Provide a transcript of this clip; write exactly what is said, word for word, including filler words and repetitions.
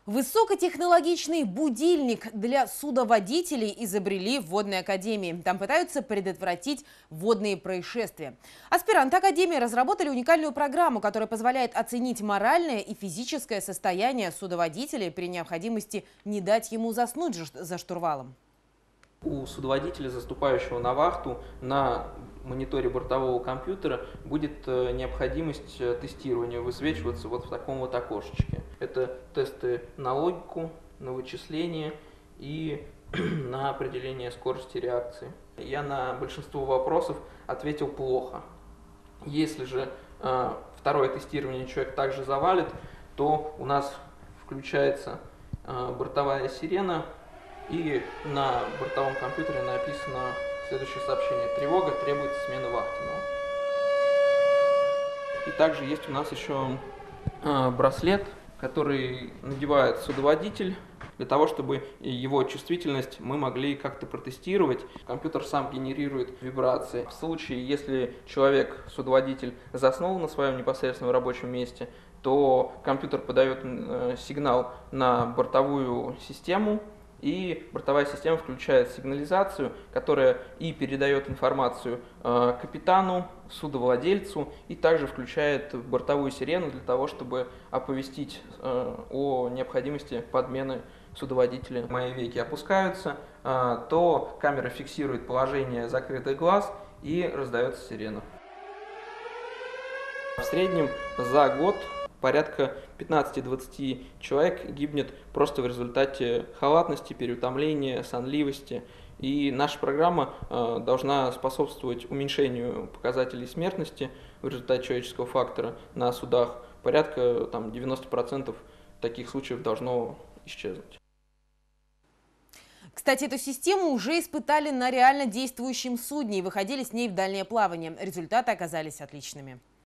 Высокотехнологичный будильник для судоводителей изобрели в водной академии. Там пытаются предотвратить водные происшествия. Аспиранты академии разработали уникальную программу, которая позволяет оценить моральное и физическое состояние судоводителя при необходимости не дать ему заснуть за штурвалом. У судоводителя, заступающего на вахту, на мониторе бортового компьютера будет необходимость тестирования высвечиваться вот в таком вот окошечке. Это тесты на логику, на вычисление и на определение скорости реакции. Я на большинство вопросов ответил плохо. Если же э, второе тестирование человек также завалит, то у нас включается э, бортовая сирена, и на бортовом компьютере написано следующее сообщение: тревога, требуется смена вахтенного. И также есть у нас еще э, браслет, который надевает судоводитель, для того, чтобы его чувствительность мы могли как-то протестировать. Компьютер сам генерирует вибрации. В случае, если человек, судоводитель, заснул на своем непосредственном рабочем месте, то компьютер подает э, сигнал на бортовую систему, и бортовая система включает сигнализацию, которая и передает информацию э, капитану, судовладельцу, и также включает бортовую сирену для того, чтобы оповестить э, о необходимости подмены судоводителя. Мои веки опускаются, э, то камера фиксирует положение закрытых глаз и раздается сирена. В среднем за год порядка пятнадцати-двадцати человек гибнет просто в результате халатности, переутомления, сонливости. И наша программа э, должна способствовать уменьшению показателей смертности в результате человеческого фактора на судах. Порядка там, девяноста процентов таких случаев должно исчезнуть. Кстати, эту систему уже испытали на реально действующем судне и выходили с ней в дальнее плавание. Результаты оказались отличными.